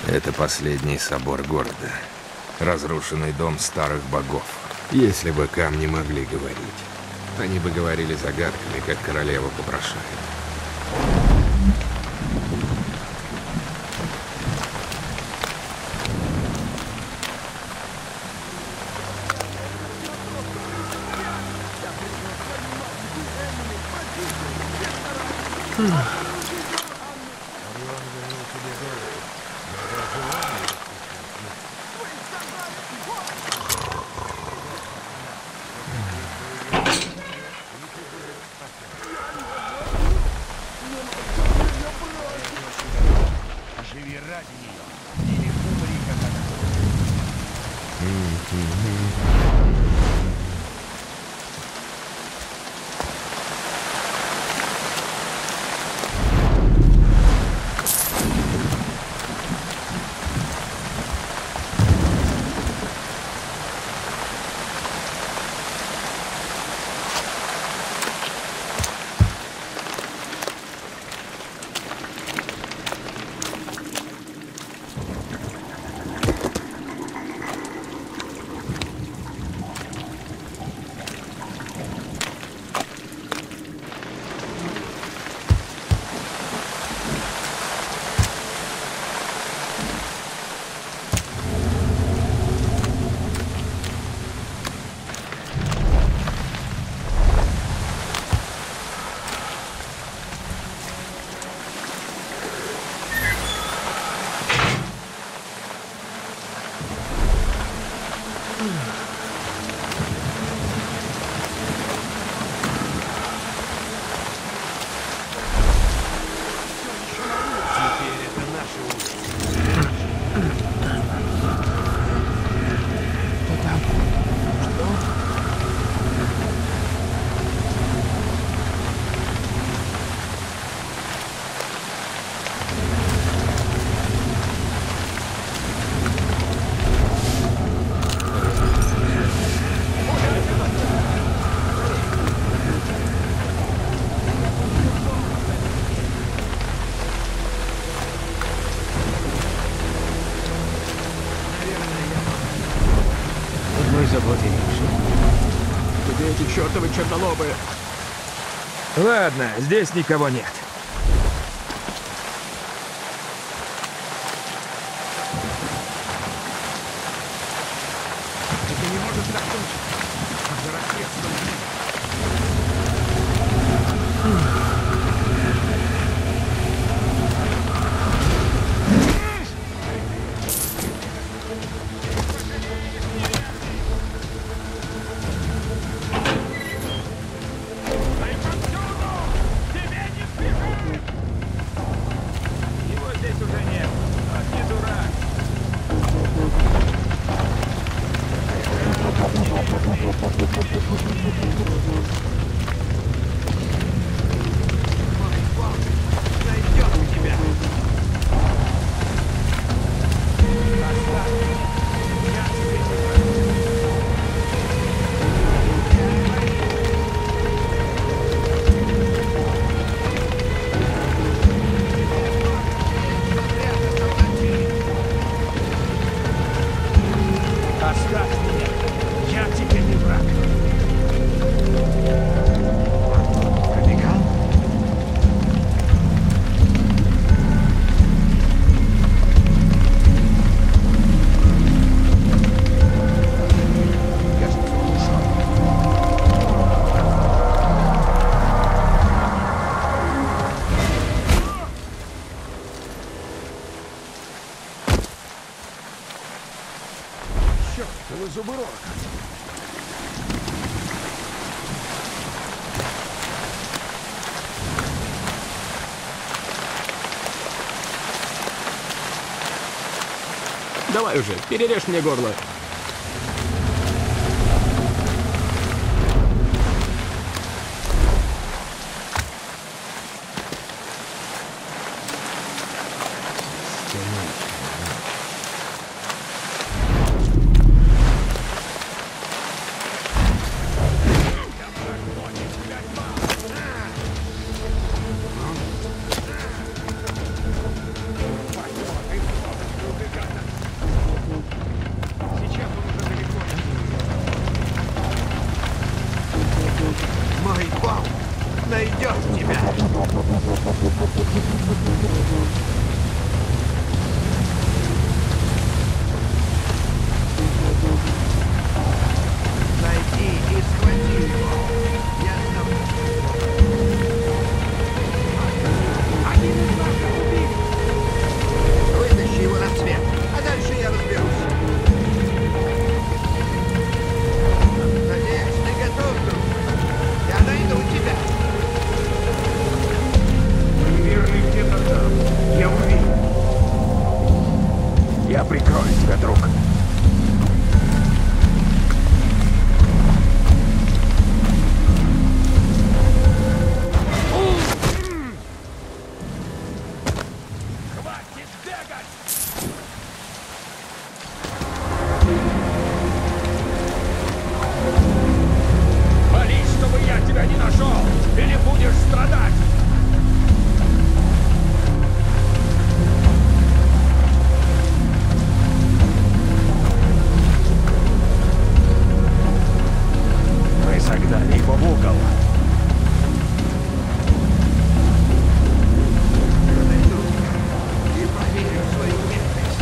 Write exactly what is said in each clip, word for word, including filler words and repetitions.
Это последний собор города. Разрушенный дом старых богов. Если бы камни могли говорить, они бы говорили загадками, как королева попрошает. Живи ради нее, или умри, как она. Где эти чертовы чернолобы? Ладно, здесь никого нет. Это не может закончиться. Когда рассвет становится. Чёртовы зубы рока. Давай уже, перережь мне горло. Я прикрою тебя, друг. Хватит бегать! Молись, чтобы я тебя не нашел, или будешь страдать! Мы загнали его в угол. И проверю свою меткость.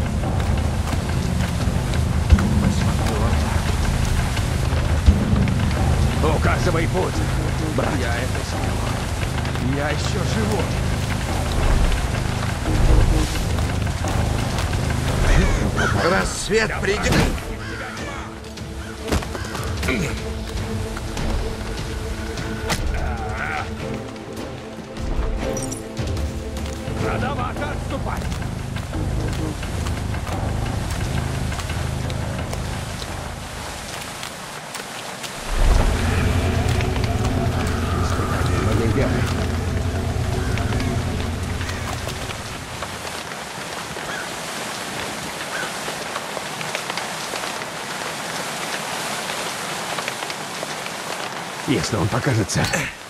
Указывай путь. Брат, я это сделал. Я еще живу. Рассвет придет. Рановато отступать! Если он покажется...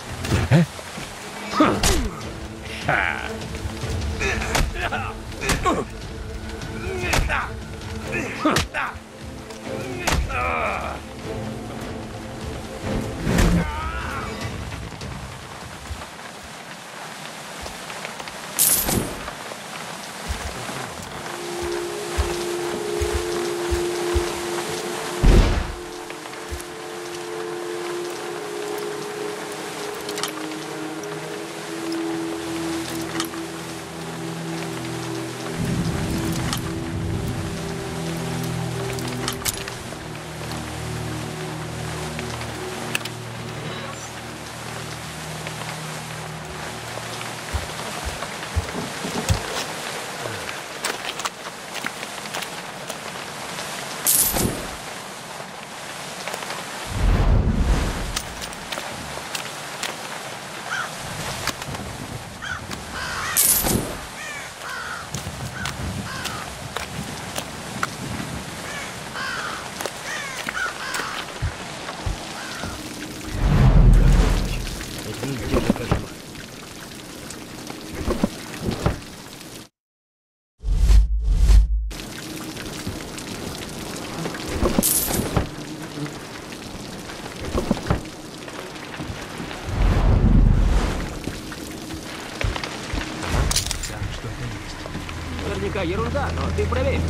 Наверняка ерунда, но ты проверь.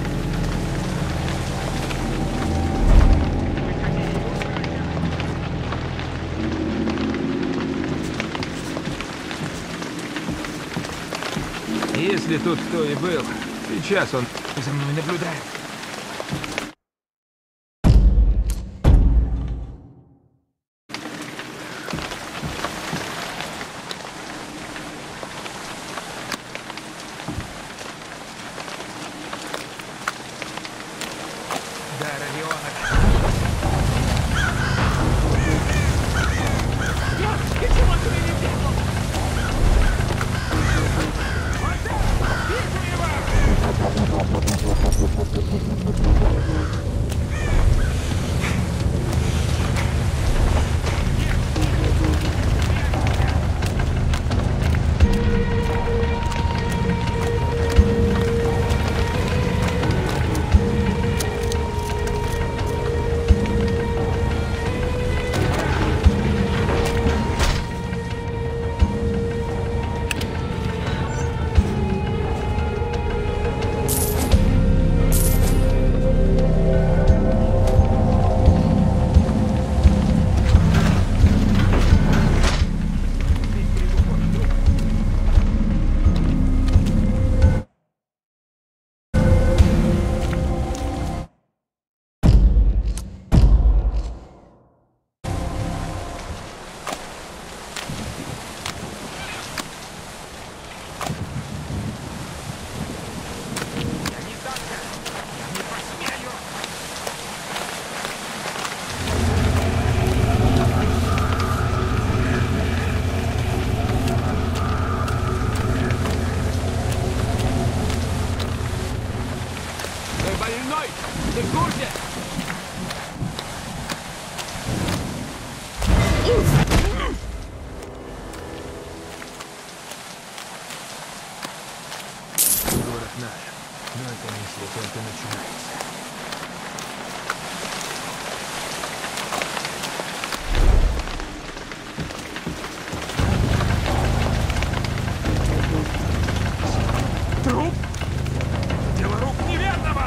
Если тут кто и был, сейчас он за мной наблюдает. Да, Родионов. Почему ты не делал? Вот так! Вижу его! больной! Ты в курсе? Город наш, но эта миссия только начинается. Труп? Дело рук неверного!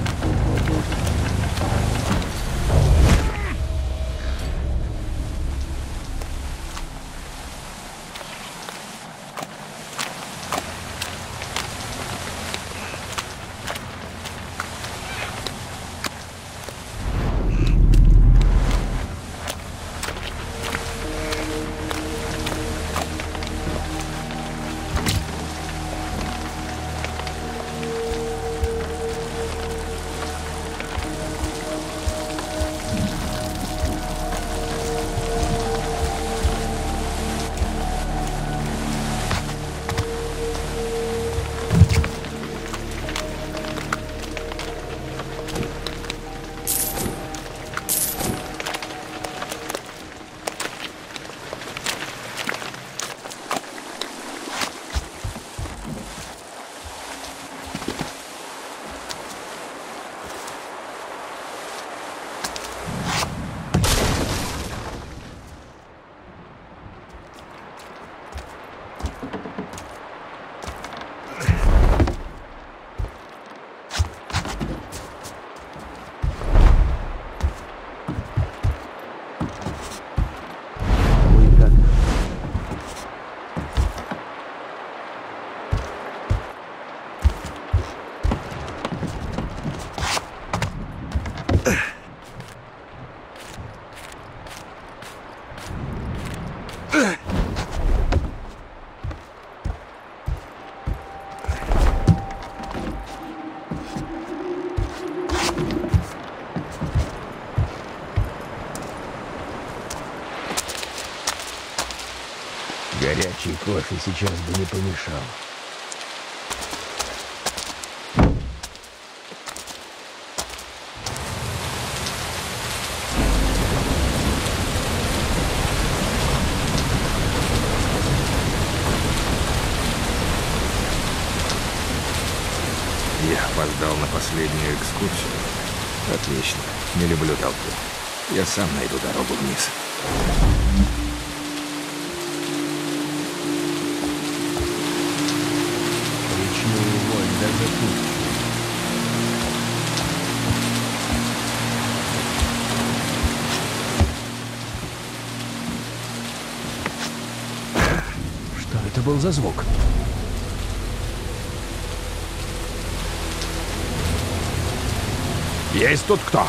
Горячий кофе сейчас бы не помешал. Я опоздал на последнюю экскурсию. Отлично. Не люблю толпу. Я сам найду дорогу вниз. Речную вонь даже тут. Что это был за звук? Есть тут кто?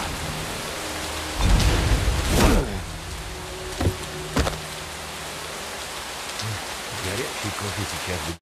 Горячий кофе сейчас бы...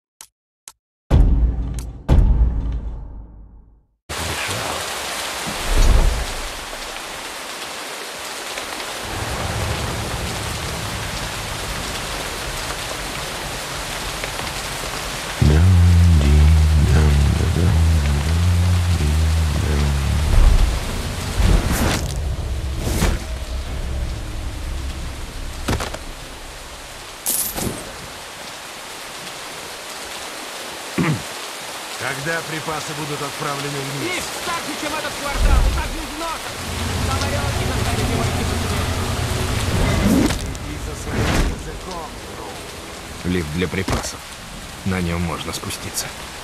Когда припасы будут отправлены вниз? Лифт старше, чем этот квартал, и так без ног! Самолет не заставит его идти быстрее. Иди за своим языком, друг. Лифт для припасов. На нем можно спуститься.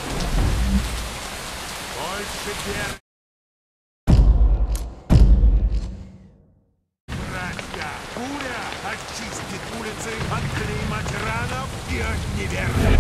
Больше пер... Братья, пуля очистит улицы от клейма тиранов и от неверных.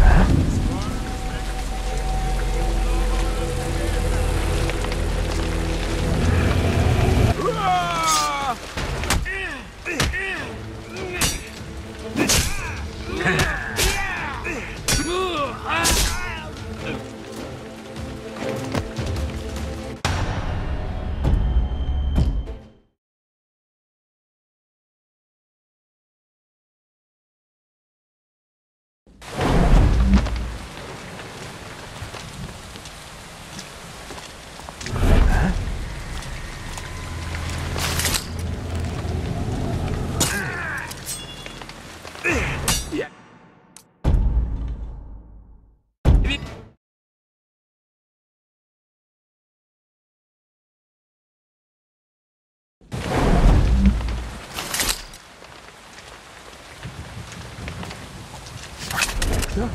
Что?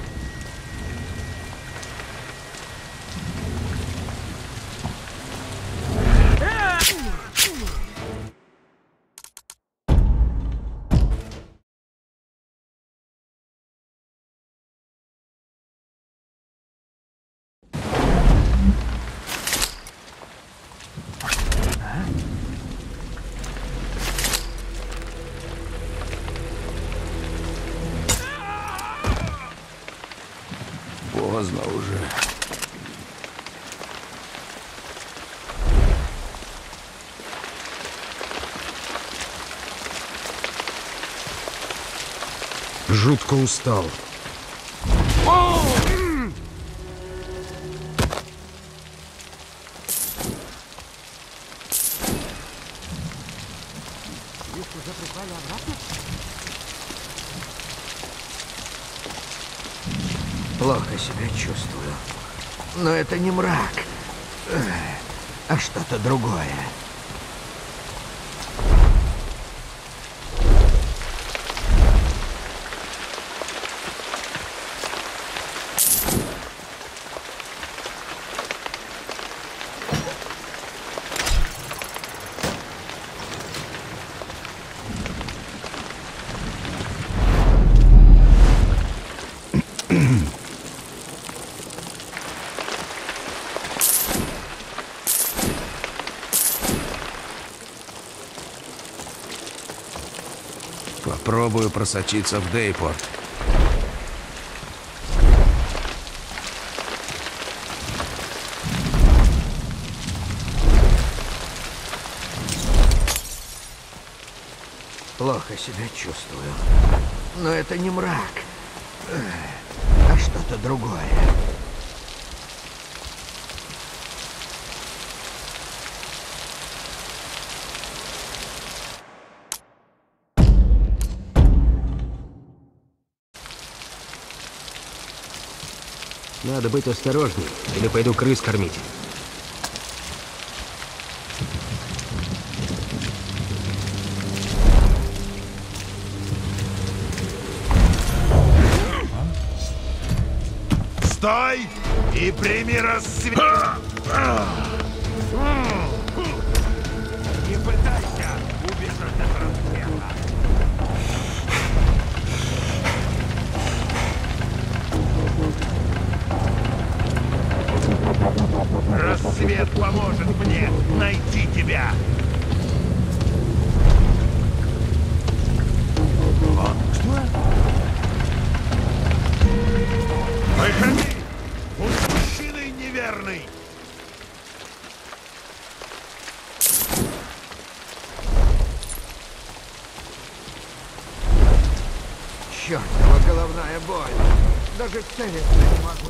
Поздно уже. Жутко устал. Плохо себя чувствую. Но это не мрак, а что-то другое. Попробую просочиться в Дейпорт. Плохо себя чувствую. Но это не мрак, а что-то другое. Надо быть осторожней, или пойду крыс кормить. Стой и прими рассвет! Не пытайся убежать от рассвета. Рассвет поможет мне найти тебя! Выходи! Будь мужчиной неверный! Чёртова головная боль. Даже целиться не могу.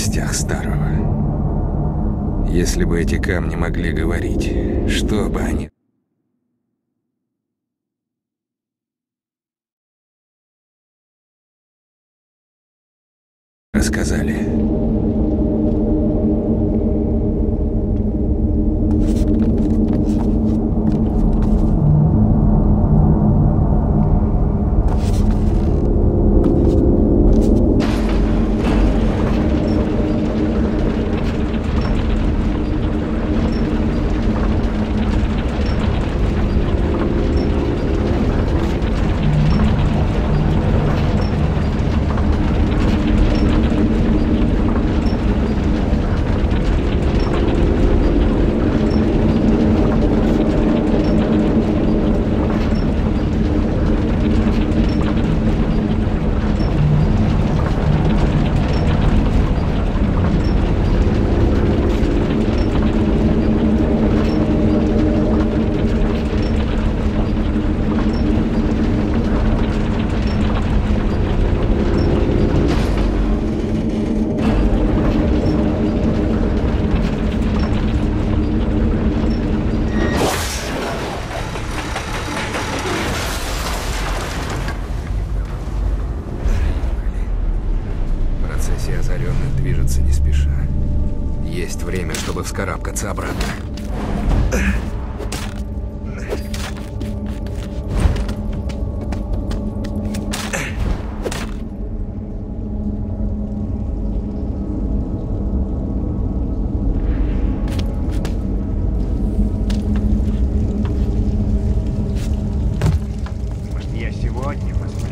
костях старого. Если бы эти камни могли говорить, что бы они... рассказали. Озаренных движется не спеша. Есть время, чтобы вскарабкаться обратно. Может, я сегодня посплю?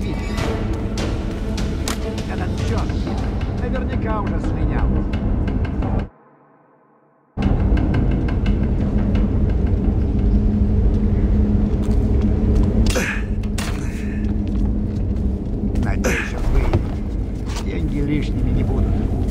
видел. Этот черт наверняка уже слинял. Надеюсь, он выйдет. Деньги лишними не будут.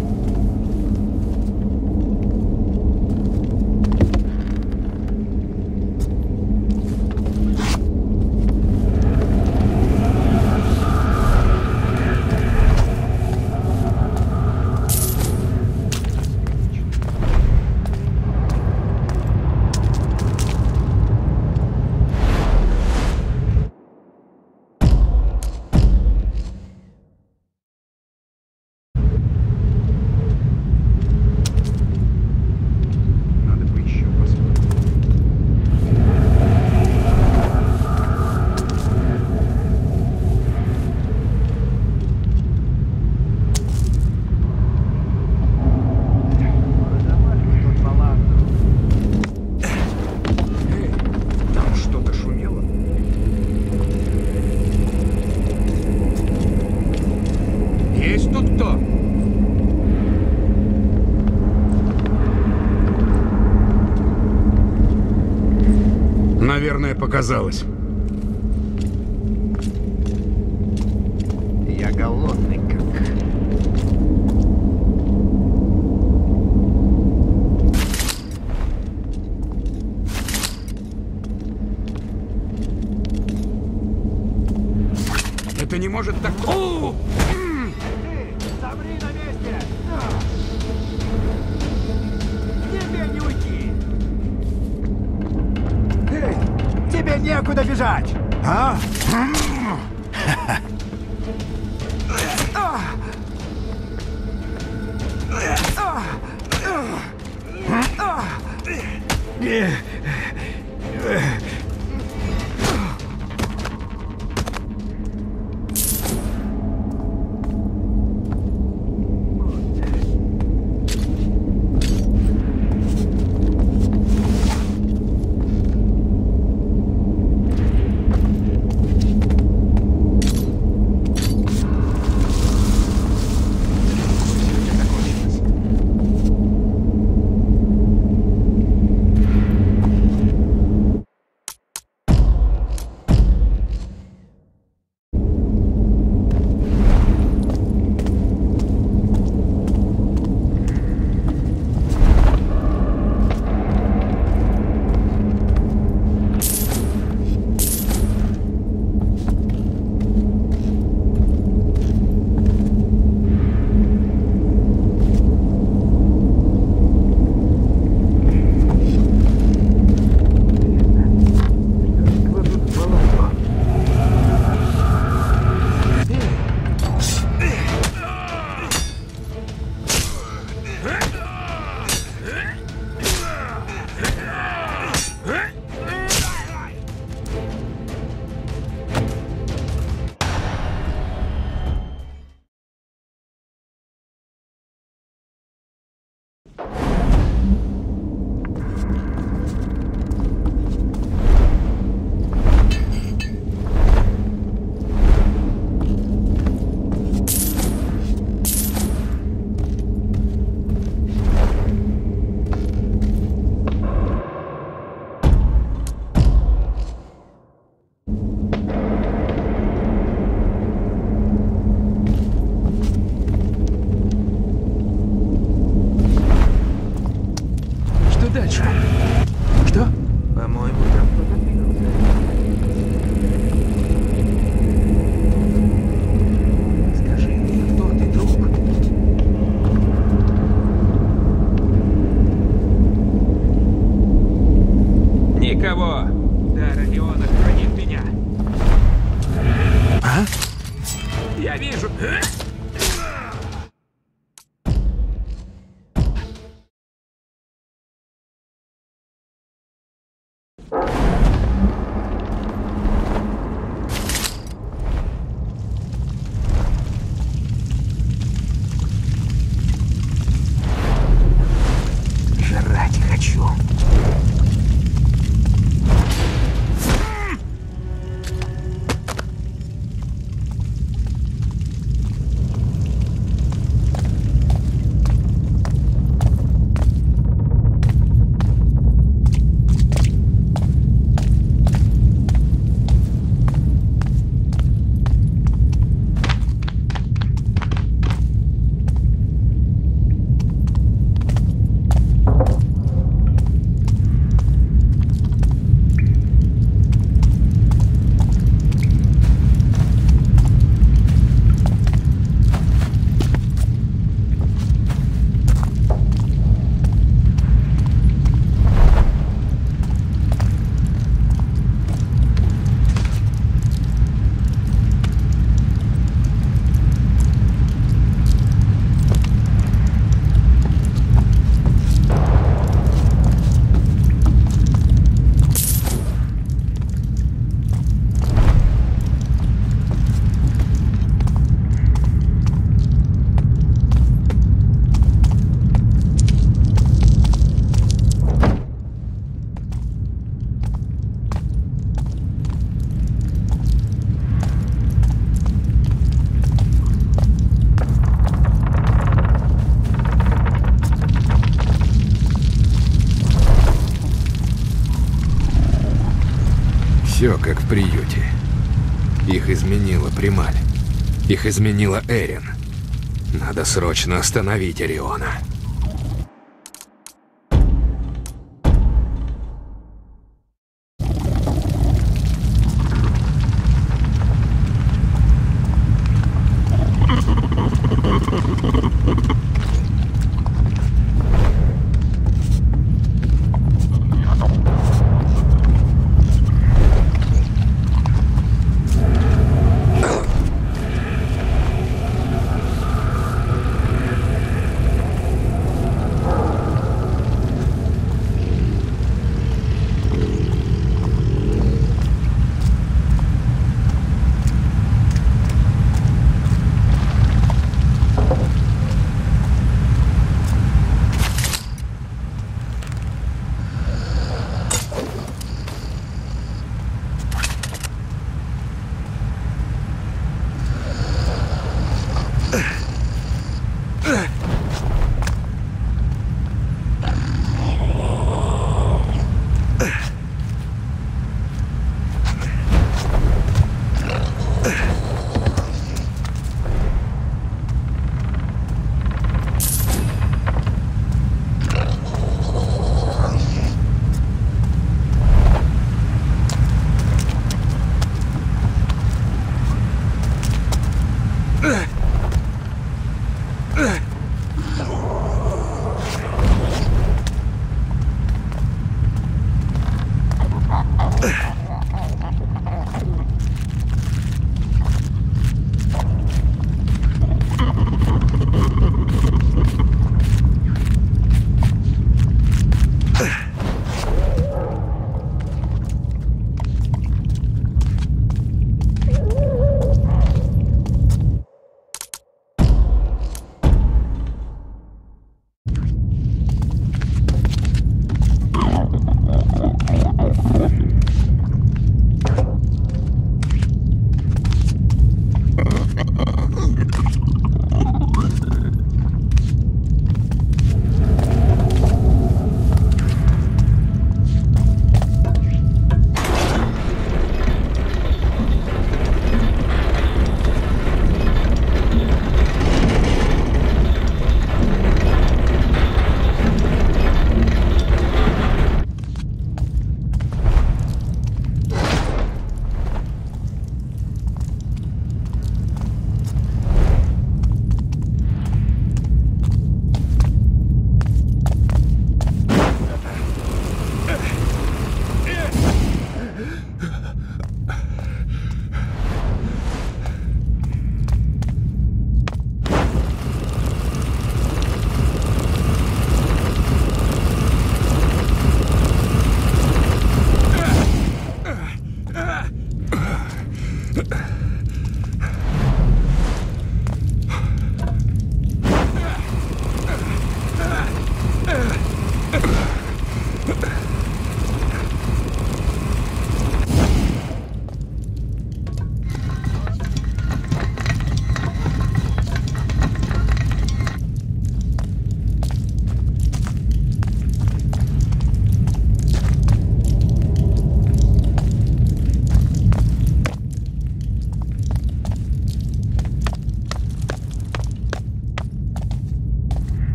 Наверное, показалось. Я голодный как. Это не может так... О! Замри на месте! Тебе не уйти! Эй, тебе некуда бежать! А? Жрать хочу. Все как в приюте. Их изменила Прималь. Их изменила Эрин. Надо срочно остановить Ориона.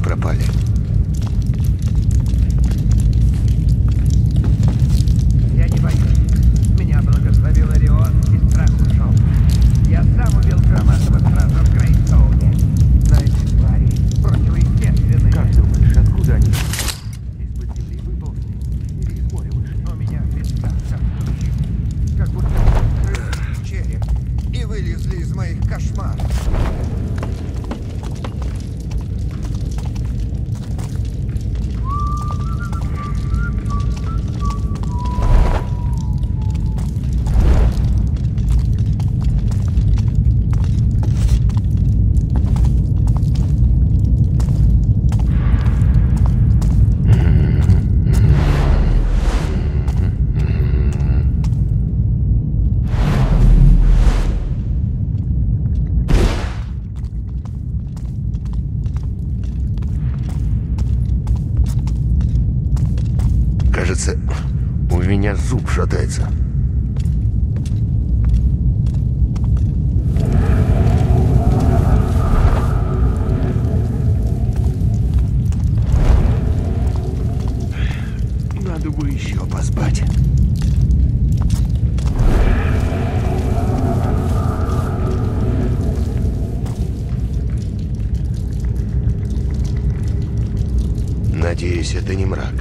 пропали. Я не боюсь. Меня благословил Орион, и страх ушел. Я сам убил громадного стража в Грейстоуне. Но эти твари противоестественные. Как думаешь, откуда они? Из-под земли выползли или из моря вышли? У меня в висках так ключи. Как будто крылья череп. И вылезли из моих кошмаров. Кажется, у меня зуб шатается. Надо бы еще поспать. Надеюсь, это не мрак.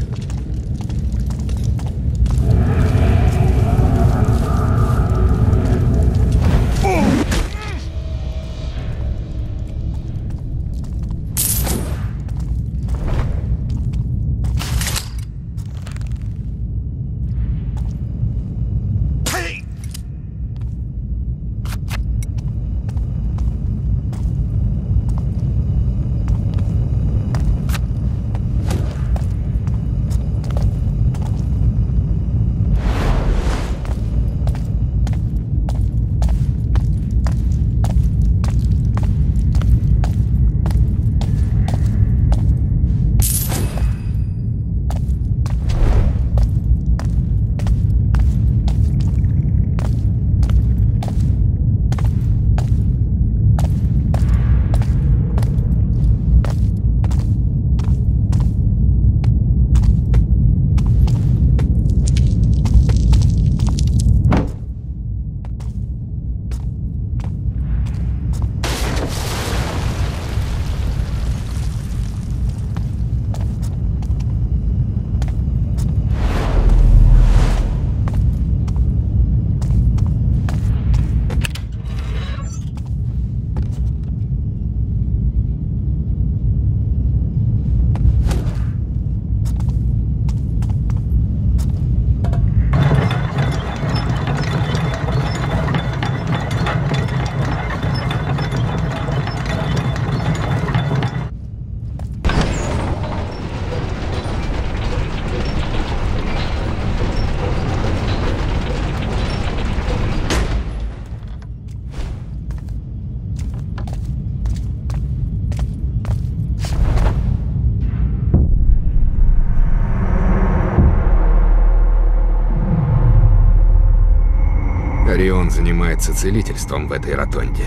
Орион занимается целительством в этой ротонде.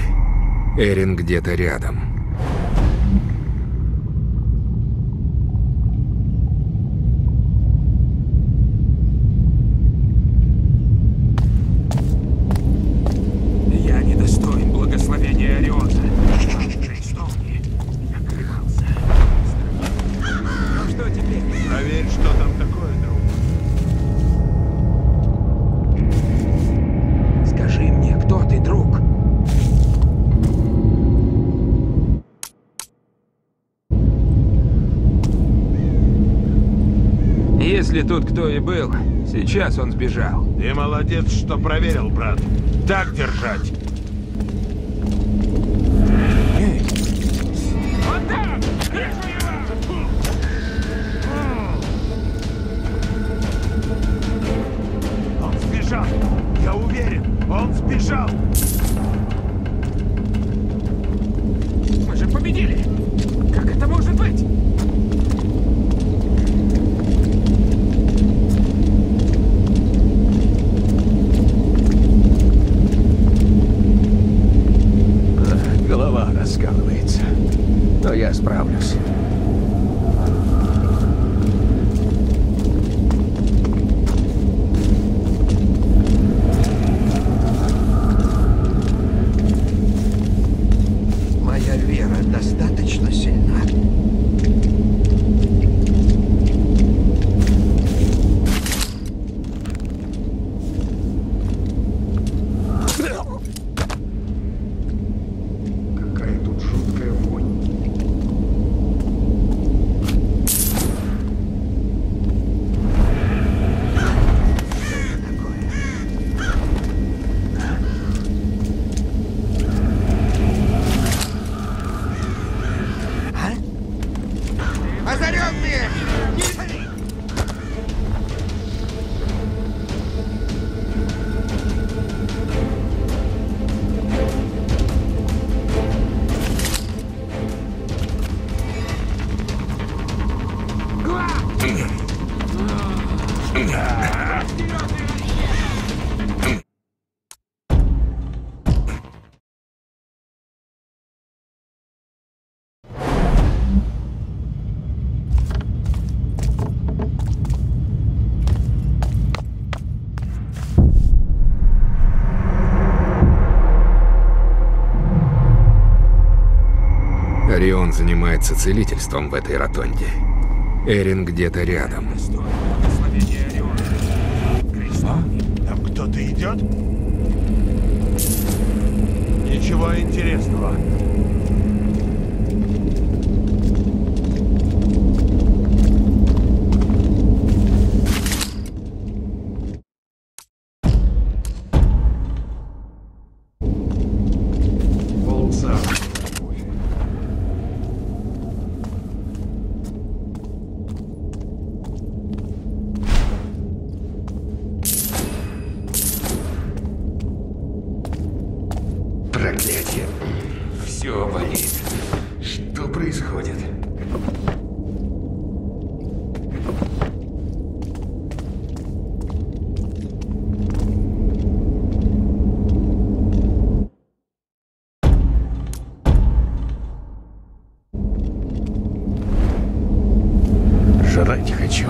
Эрин где-то рядом. Я недостоин благословения Ориона. Я колебался. Ну что теперь? Проверь, что там такое, друг. Скажи мне, кто ты, друг? Если тут кто и был, сейчас он сбежал. Ты молодец, что проверил, брат. Так держать. Вот так! Вижу его! Он сбежал. Я уверен, он сбежал. Мы же победили! Как это может быть? Голова раскалывается. Но я справлюсь. Озаренные! Орион занимается целительством в этой ротонде. Эрин где-то рядом. Там кто-то идет? Ничего интересного. Проклятие. Все болит. Что происходит? Жрать хочу.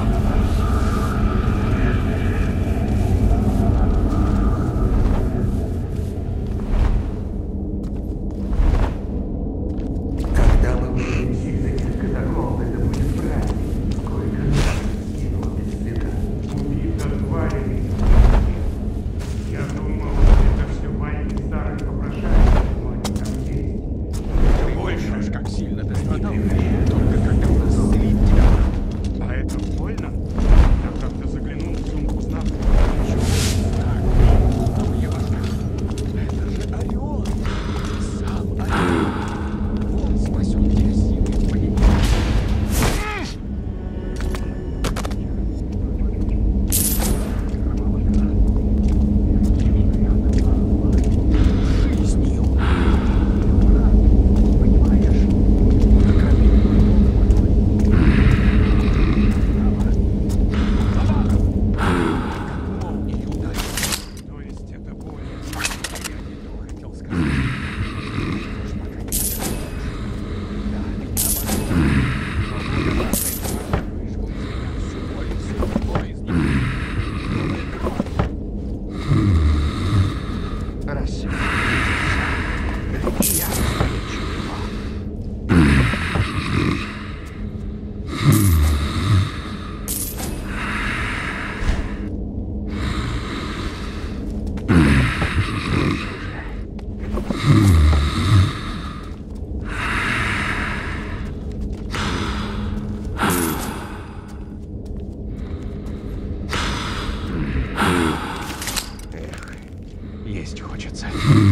Есть хочется.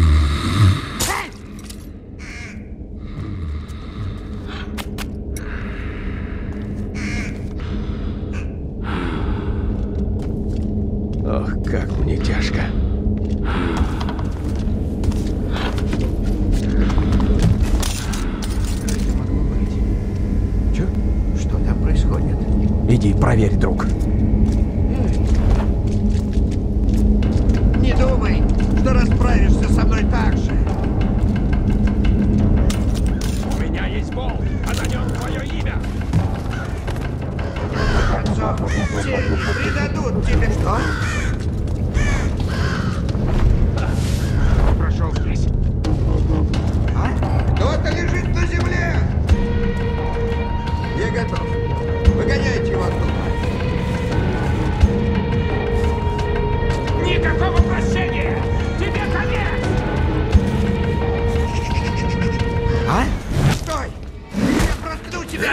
Ох, как мне тяжко. Чё? Что там происходит? Иди, проверь, друг. Не думай, что расправишься со мной так же. У меня есть болт, а на нем твое имя. Концов, те не предадут тебе. Что? Прошел здесь. А? Кто-то лежит на земле! Я готов. Выгоняйте его оттуда. Никакого прощения! Тебе конец! А? Стой! Я проткну тебя!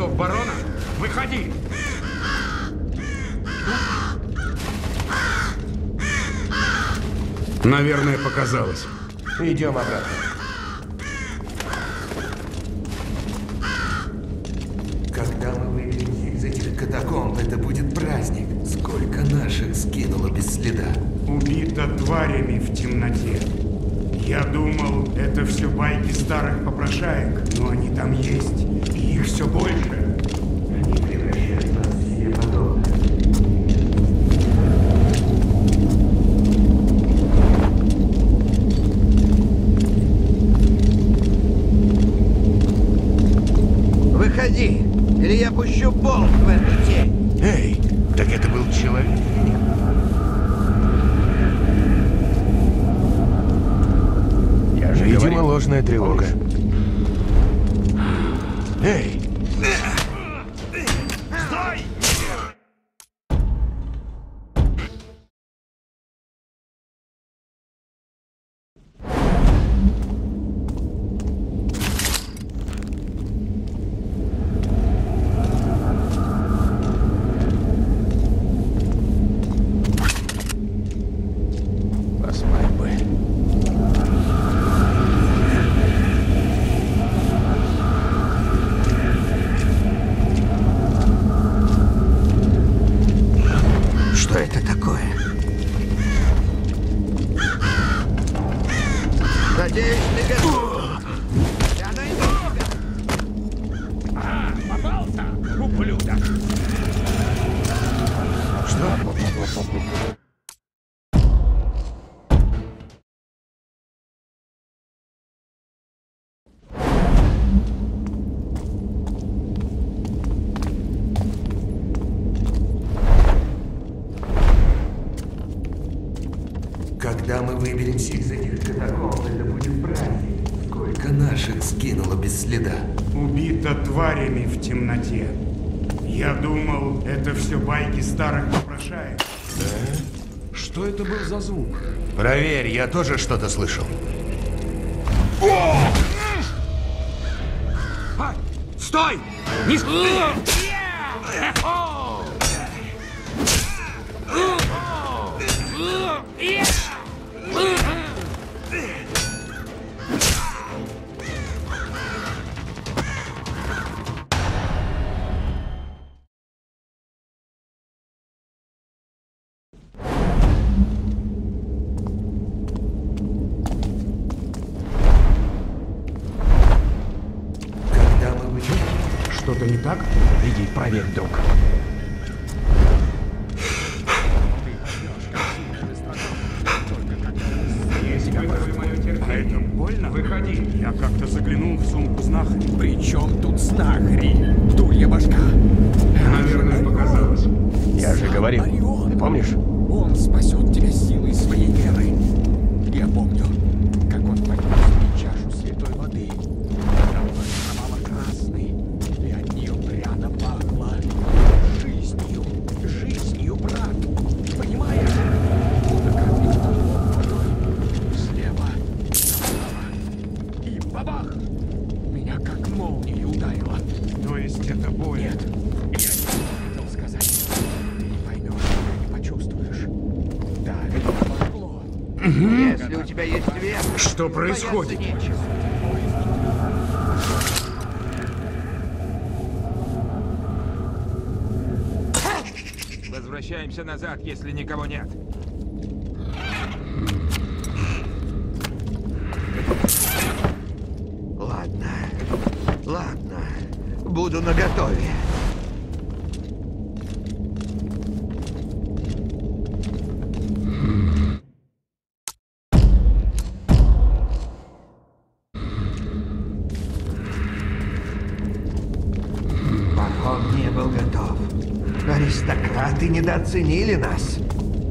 зов барона? Выходи! Наверное, показалось. Идем обратно. Когда мы выберемся из этих катакомб, это будет праздник. Сколько наших скинуло без следа. Убито тварями в темноте. Я думал, это все байки старых попрошаек, но они там есть, и их все больше. Они превращают нас в себе подобных. Выходи, или я пущу болт в эту тень. Эй, так это был человек? Я же Видимо, говорил. Ложная тревога. Эй! Поспать бы. Что это такое? Надеюсь, ты готов. Я найду тебя. А, попался, ублюдок! Когда мы выберемся из этих катакомб, это будет праздник. Сколько наших скинуло без следа. Убито тварями в темноте. Я думал, это все байки старых попрошаек. Что это был за звук? Проверь, я тоже что-то слышал. А, стой! Не стой! Когда мы выйдем... Что-то не так? Иди, проверь, друг. А это больно? Выходи. Я как-то заглянул в сумку знахаря. При чем тут знахари? Дурья башка! Наверное, показалось. Я же говорил. Орион! Ты помнишь? Он спасет тебя силой своей веры. Я помню, как он поднес мне чашу святой воды. Она была кроваво-красной, и от нее пряно пахло жизнью. Жизнью, брат. Понимаешь? Будто капли водой. Слева, направо. И бабах! Меня как молнией ударило. То есть это боль? Нет, я не хотел сказать. Ты не поймешь, пока не почувствуешь. Да, это помогло. Если у тебя есть вес... Что происходит? бояться нечего. Возвращаемся назад, если никого нет. Ладно, ладно, буду наготове. Поход не был готов. Аристократы недооценили нас.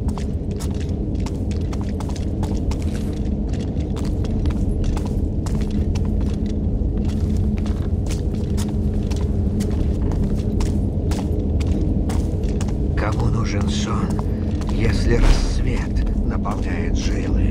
Кому нужен сон, если рассвет наполняет жилы?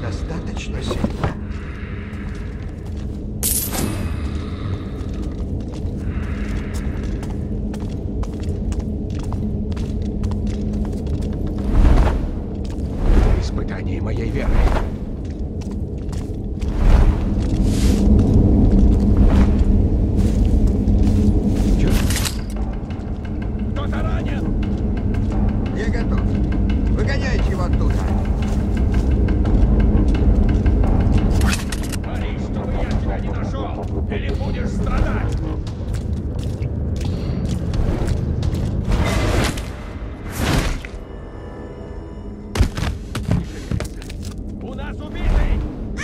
достаточно сильно. Испытание моей веры. Кто-то ранен! Я готов. Выгоняйте его оттуда. Смотри, чтобы я тебя не нашел, или будешь страдать! У нас убитый!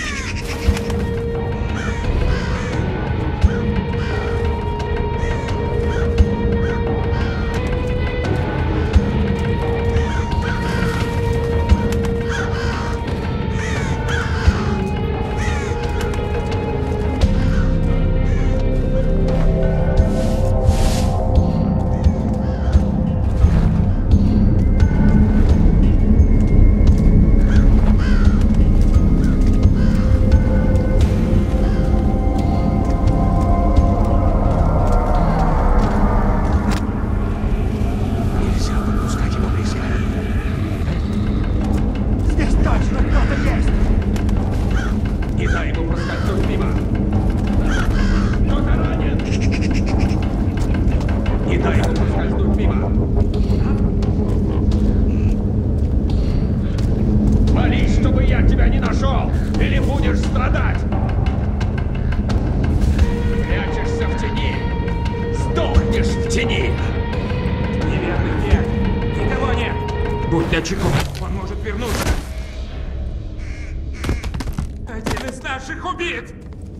Нельзя подпускать его близко. Здесь точно кто-то есть! Не дай ему проскользнуть мимо! Кто-то ранен! Не дай ему проскользнуть мимо! Молись, чтобы я тебя не нашел! Или будешь страдать! Прячешься в тени! Сдохнешь в тени! Неверных нет. Никого нет. Будь начеку. Он может вернуться. Один из наших убит.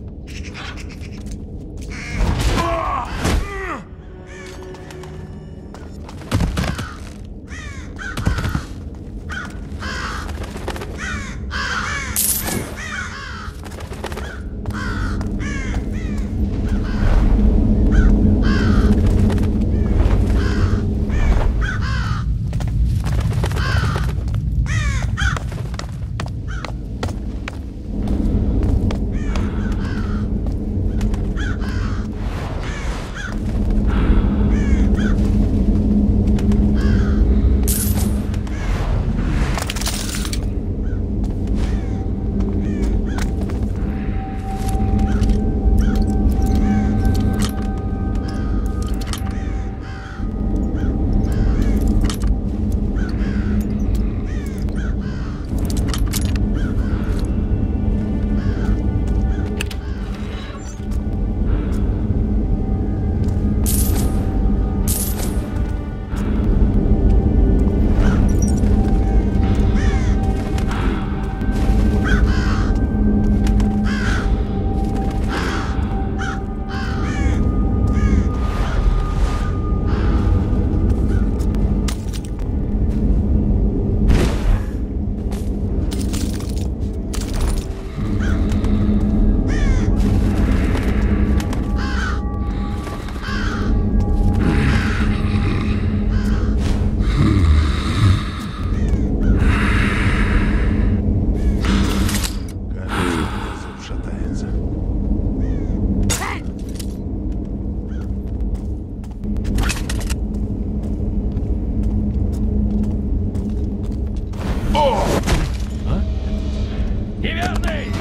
Неверный!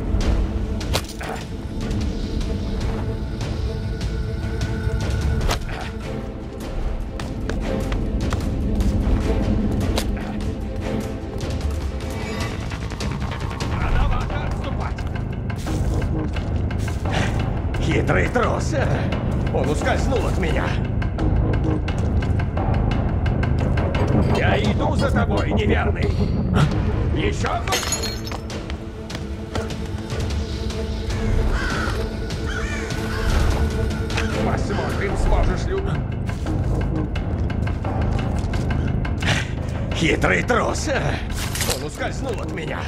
Рановато отступать! Хитрый трус! Он ускользнул от меня! Я иду за тобой, неверный! Еще одну! Посмотрим, сможешь ли... Хитрый трус! Он ускользнул от меня!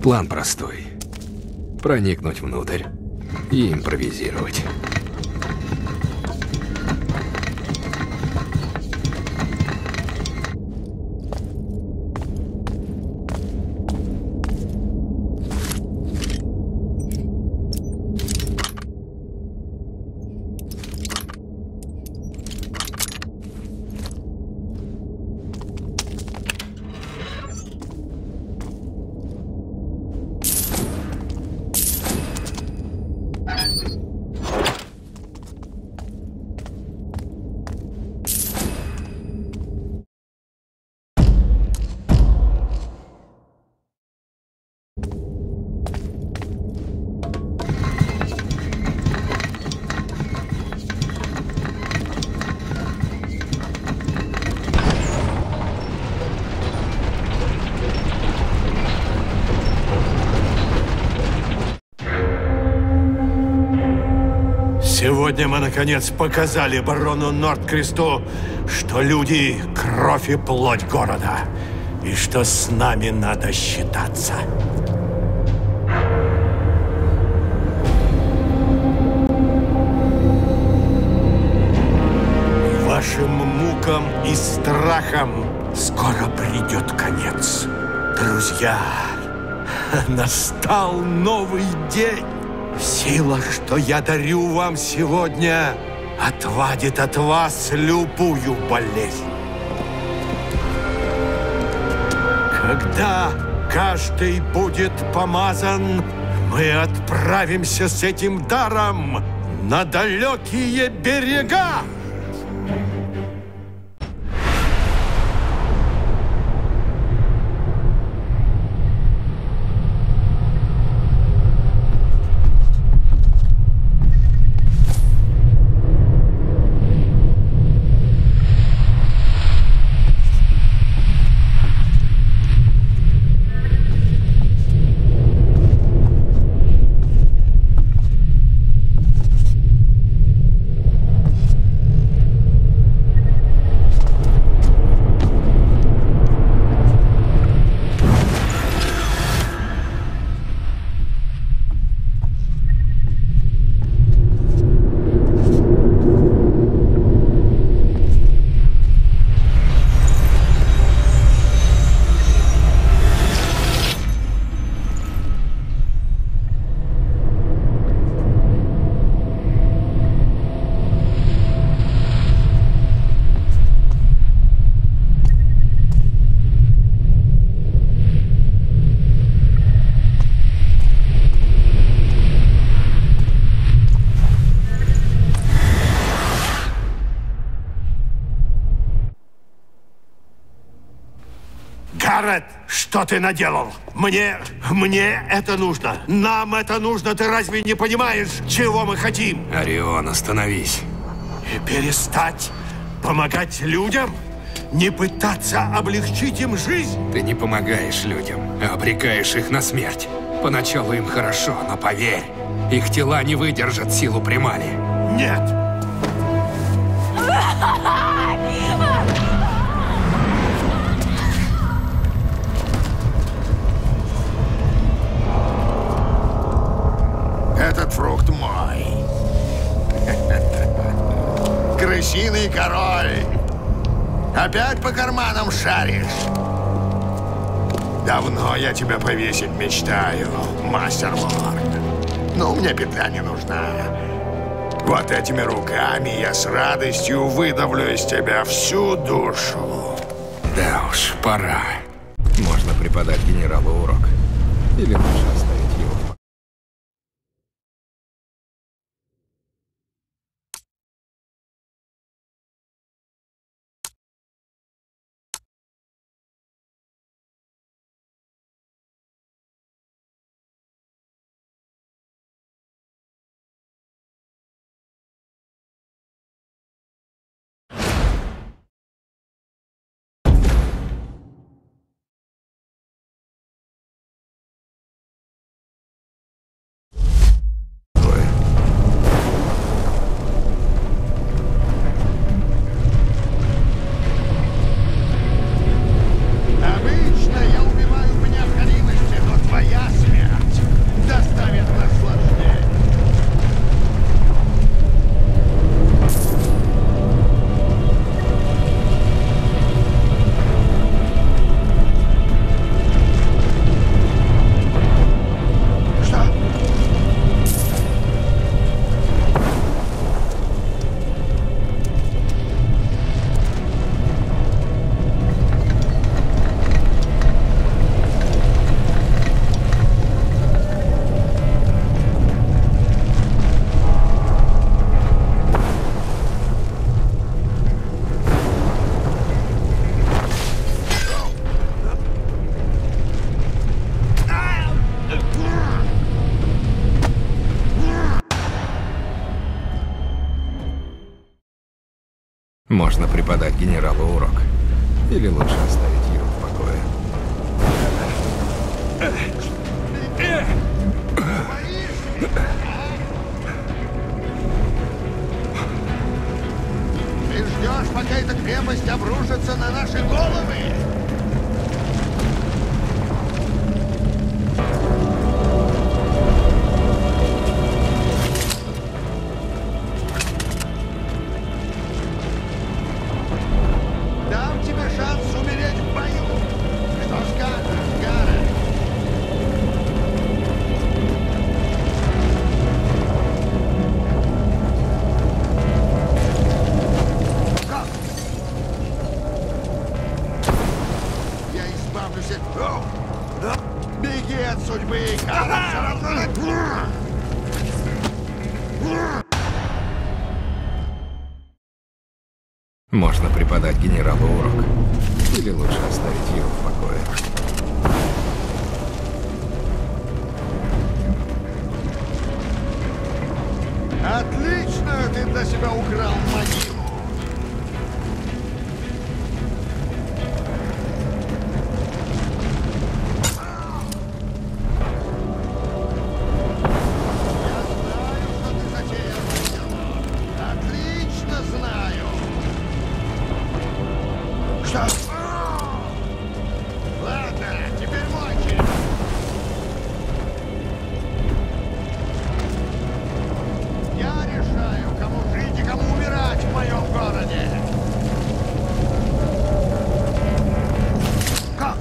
План простой. Проникнуть внутрь и импровизировать. Сегодня мы, наконец, показали барону Нордкресту, что люди — кровь и плоть города, и что с нами надо считаться. Вашим мукам и страхам скоро придет конец. Друзья, настал новый день. Сила, что я дарю вам сегодня, отвадит от вас любую болезнь. Когда каждый будет помазан, мы отправимся с этим даром на далекие берега. Гаррет, что ты наделал? Мне, мне это нужно. Нам это нужно. Ты разве не понимаешь, чего мы хотим? Орион, остановись. И перестать помогать людям? Не пытаться облегчить им жизнь? Ты не помогаешь людям, а обрекаешь их на смерть. Поначалу им хорошо, но поверь, их тела не выдержат силу примали. Нет. Этот фрукт мой. Крысиный король. Опять по карманам шаришь? Давно я тебя повесить мечтаю, мастер Лорд. Но мне петля не нужна. Вот этими руками я с радостью выдавлю из тебя всю душу. Да уж, пора. Можно преподать генералу урок. Или лучше оставить. Можно преподать генералу урок. Или лучше оставить его в покое. Ты ждешь, пока эта крепость обрушится на наши головы? Дам тебе шанс умереть в бою. Что скажешь, Гаррет? Как? Я избавлюсь от... О! Да? Беги от судьбы, Гаррет, все равно... Можно преподать генералу урок. Или лучше оставить его в покое. Отлично ты для себя украл могилу. Я знаю, что ты затеял, Майор. Отлично знаю. Что? Ладно, теперь мой черед. Я решаю, кому жить и кому умирать в моем городе. Как?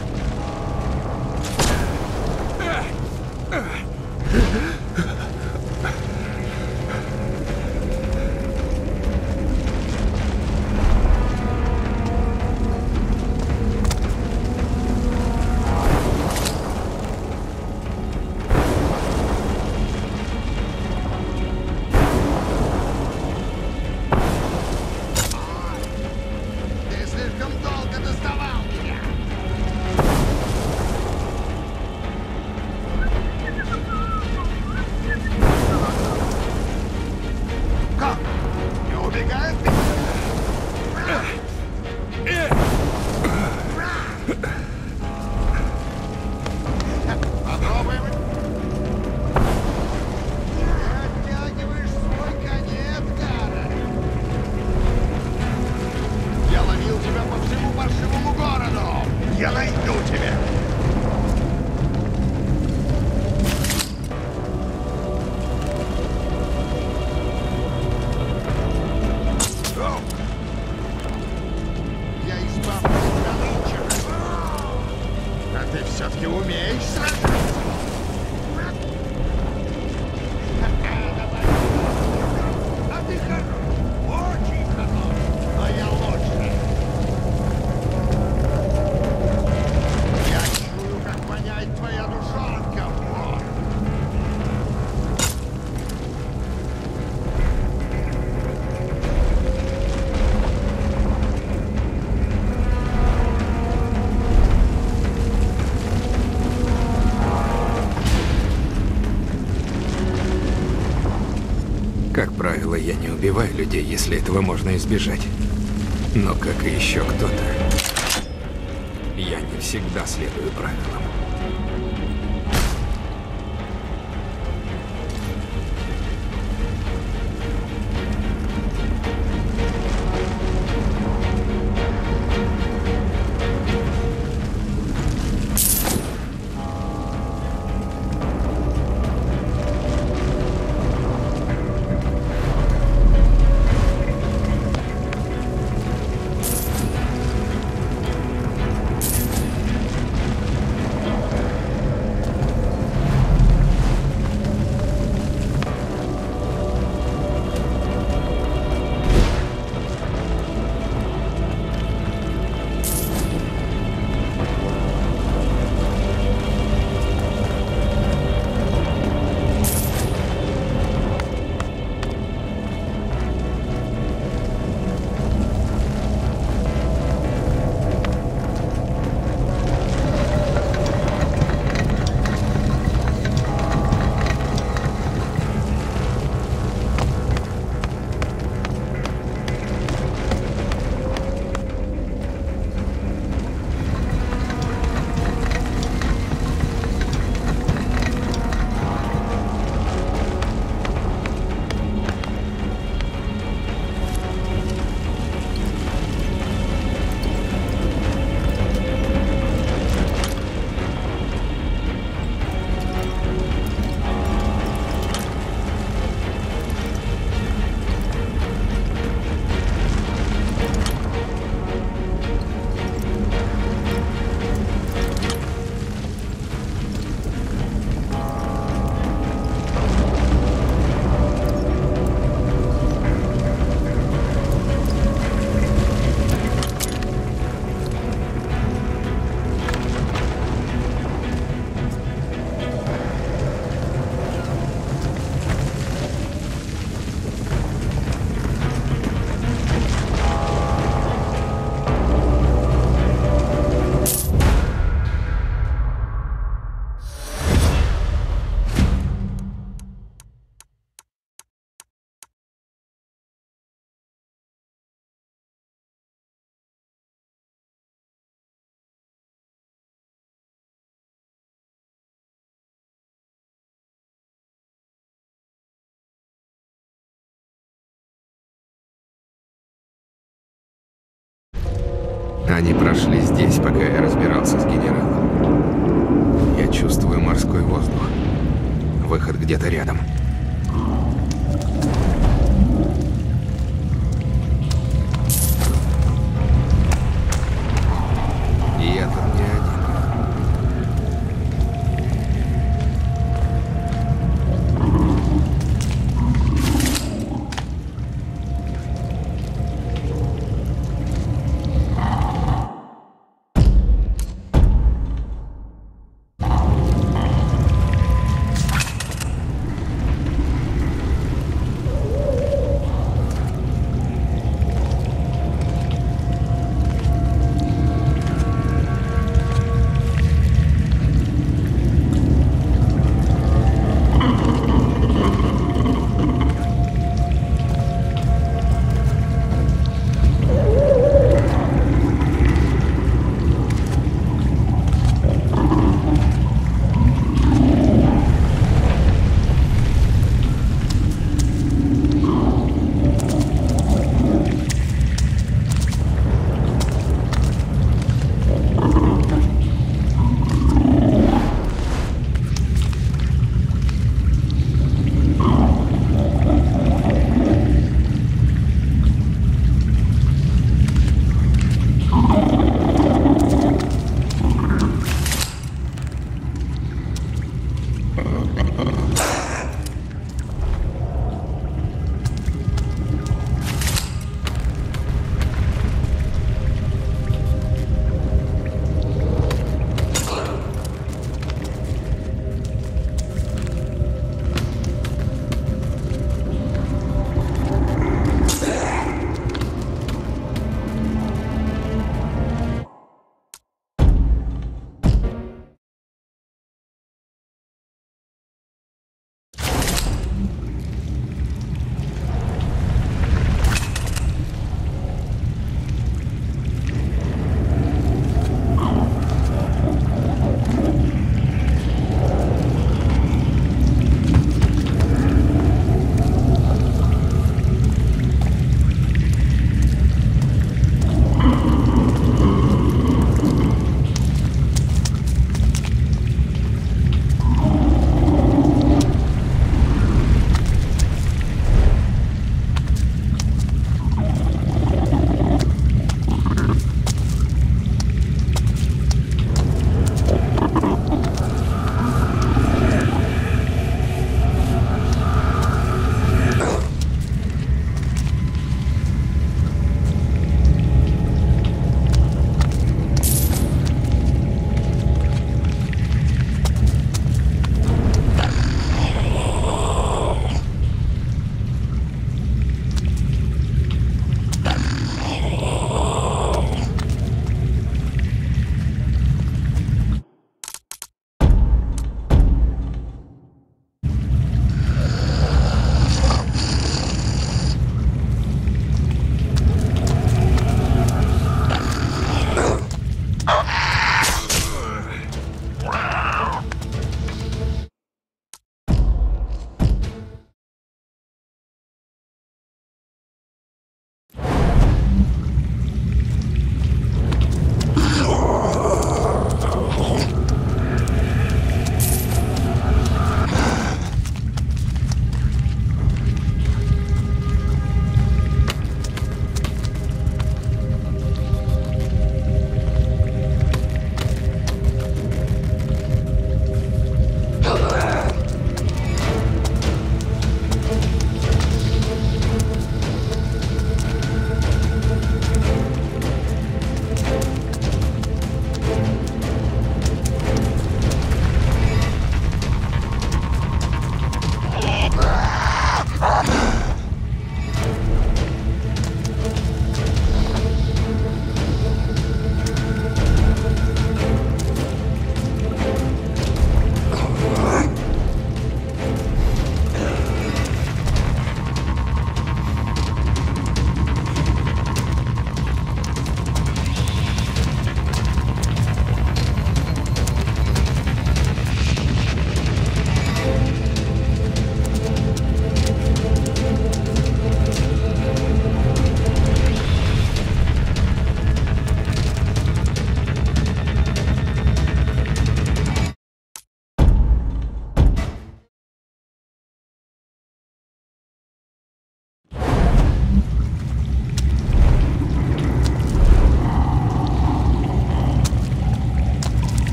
Ты слишком долго доставал меня. Как? Не убегает? Попробуем. Ты оттягиваешь свой конец, Гаррет. Я ловил тебя по всему паршивому городу. Я найду тебя. О! Я избавлю тебя нынче. А ты все-таки умеешь сражаться? А ты хорош, очень хорош, но я лучше. Я чую, как воняет твоя душонка, вор. Как правило, я не убиваю людей, если этого можно избежать. Но, как и еще кто-то, я не всегда следую правилам. Они прошли здесь, пока я разбирался с генералом. Я чувствую морской воздух. Выход где-то рядом. И я тут не один.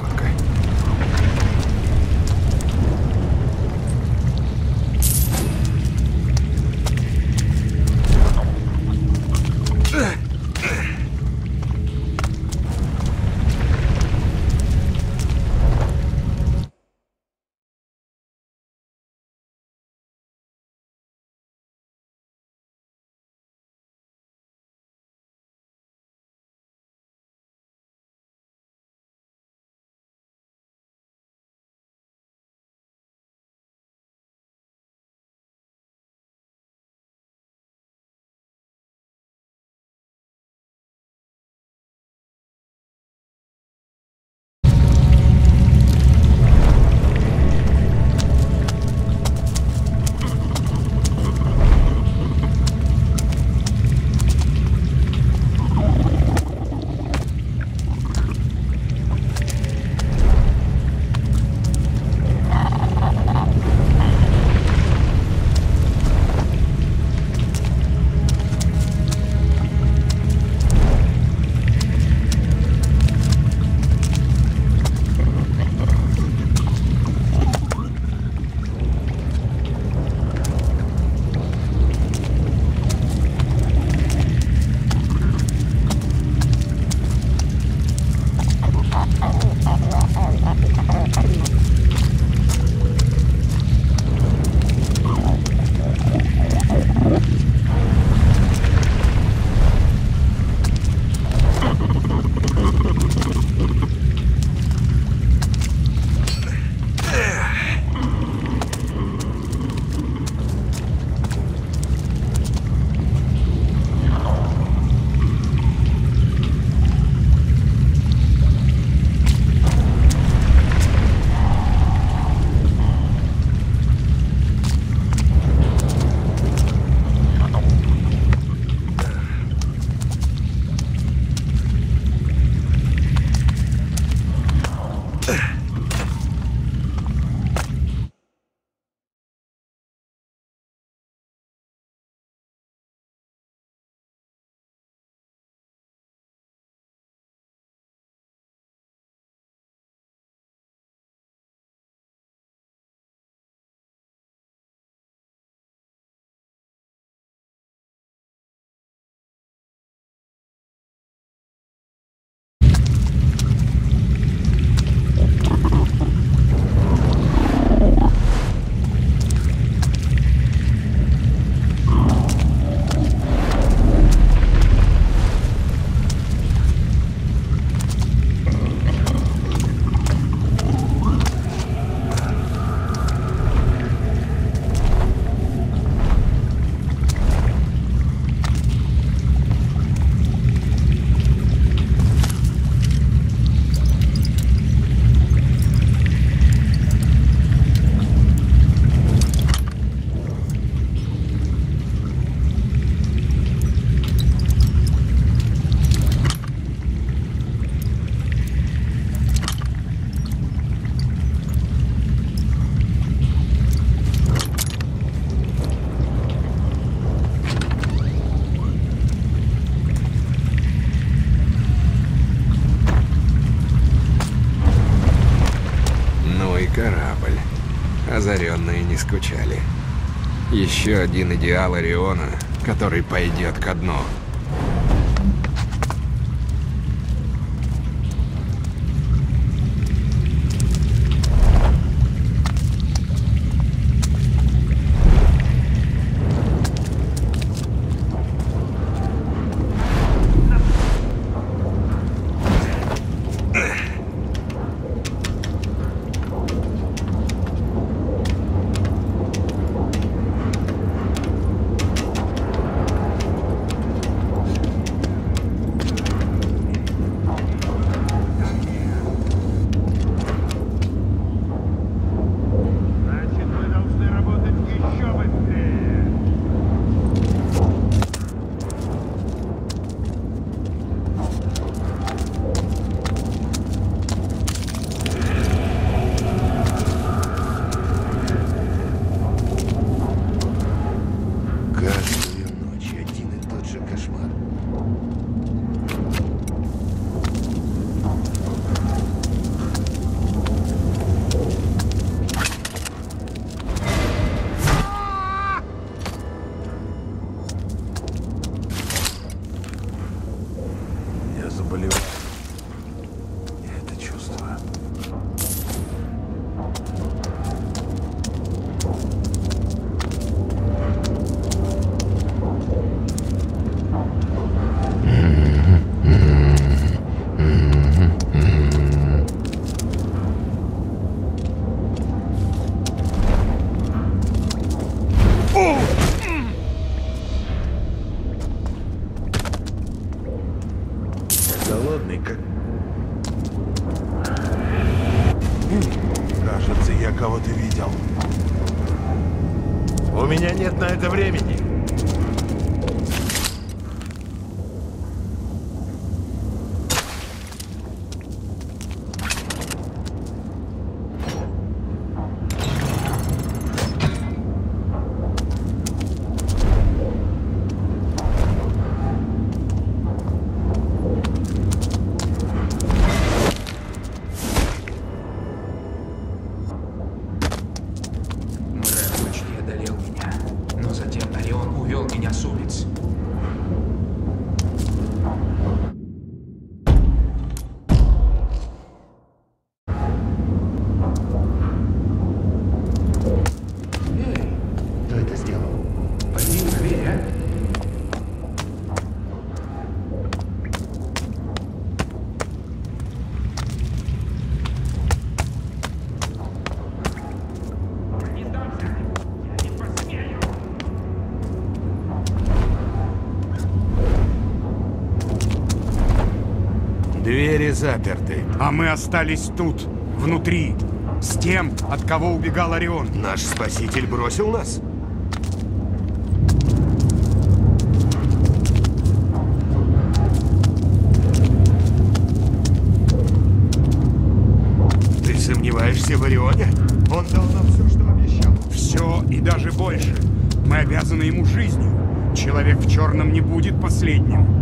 находка. Корабль. Озаренные не скучали. Еще один идеал Ориона, который пойдет ко дну. Я кого-то видел. У меня нет на это времени. Двери заперты. А мы остались тут, внутри, с тем, от кого убегал Орион. Наш спаситель бросил нас? Ты сомневаешься в Орионе? Он дал нам все, что обещал. Все и даже больше. Мы обязаны ему жизнью. Человек в черном не будет последним.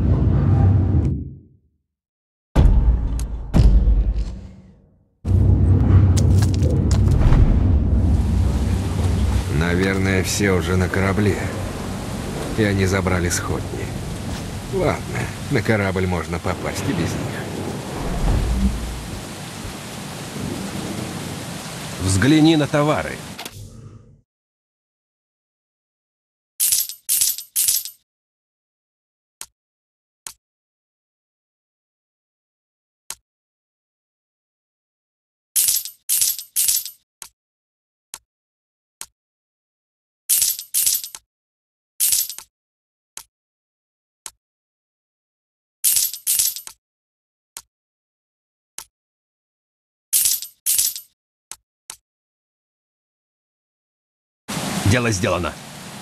Наверное, все уже на корабле. И они забрали сходни. Ладно, на корабль можно попасть и без них. Взгляни на товары. Дело сделано.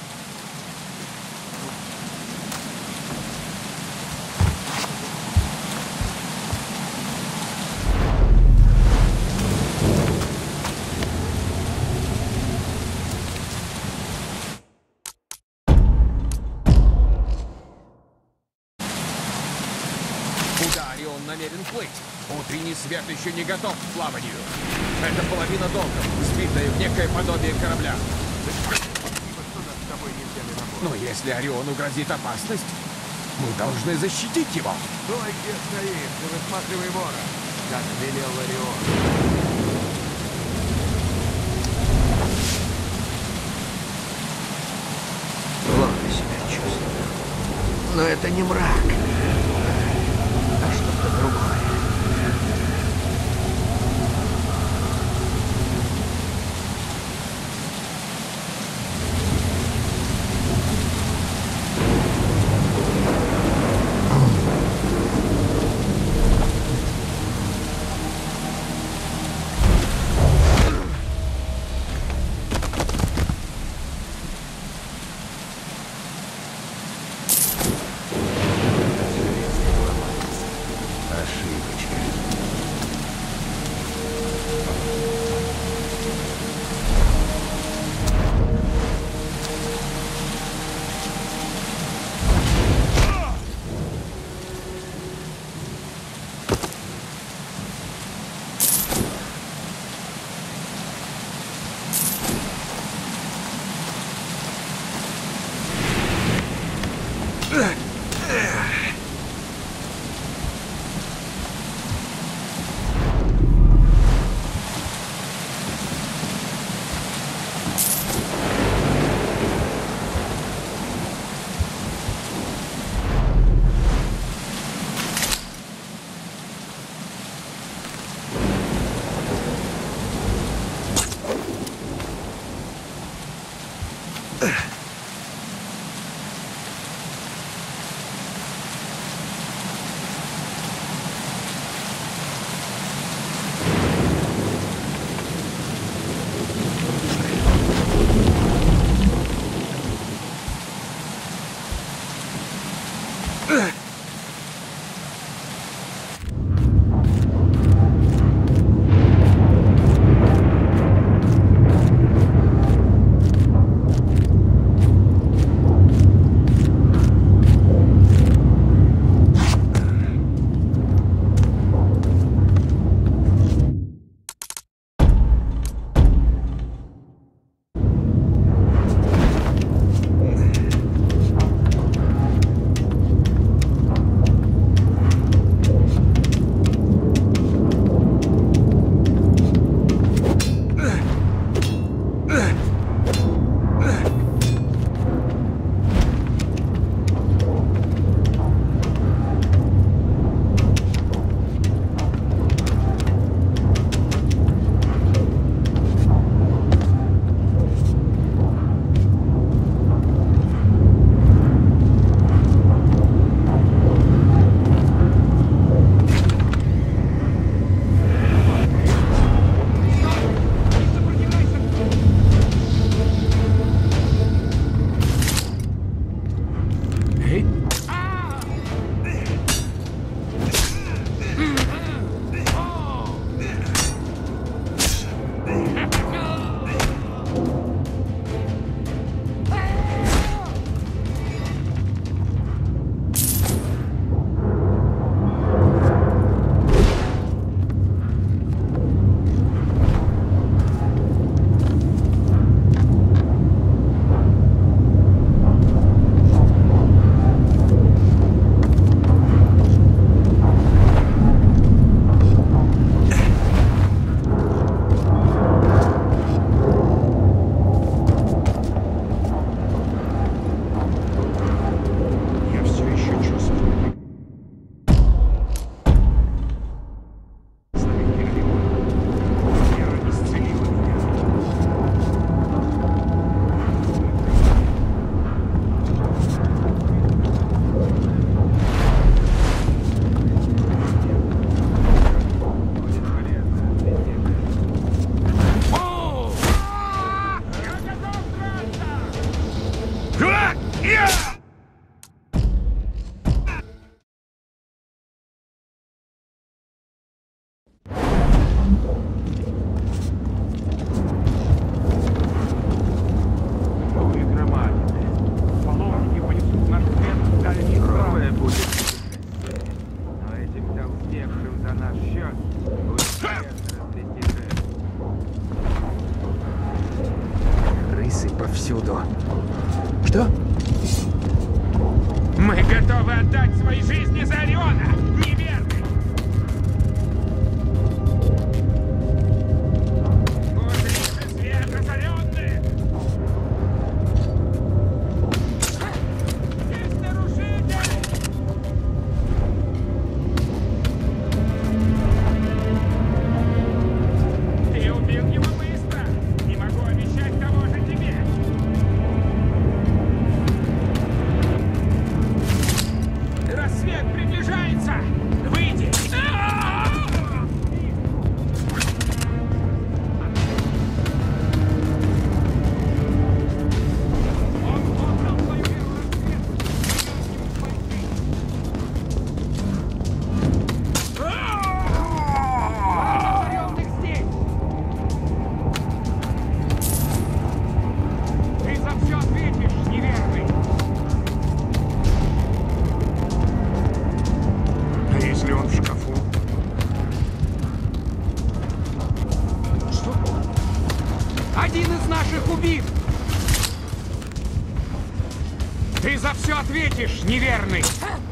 Куда Орион намерен плыть? Утренний свет еще не готов к плаванию. Это половина доков, сбитая в некое подобие корабля. Но если Ориону грозит опасность, мы должны защитить его. Стой, где стоишь, и высматривай вора, как велел Орион. Плохо себя чувствую. Но это не мрак, а что-то другое. повсюду. Что? Мы готовы отдать свои жизни за Ориона! Неверный! Узрите свет озаренный! Есть нарушитель! Ты убил его быстро! Не могу обещать того же тебе! Рассвет приближается! Выйди! Он отдал свою веру рассвету! здесь! Ты за все ответишь, неверный! А если он в шкафу? Что? Один из наших убит! Ты за все ответишь, неверный!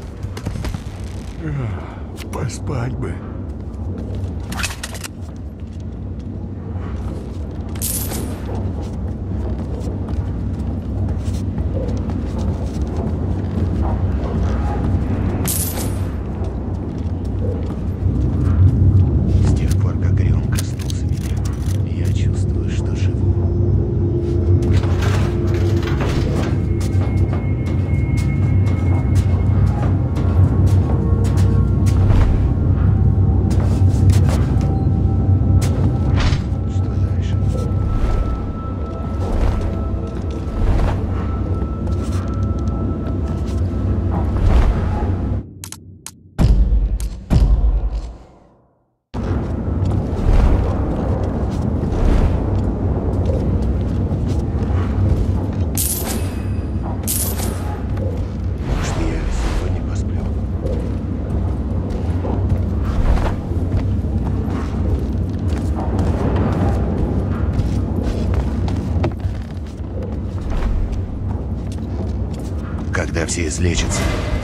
Поспать бы. С тех пор, как Орион коснулся меня, я чувствую, что живу. Что дальше? Может, я сегодня посплю? Когда все излечатся,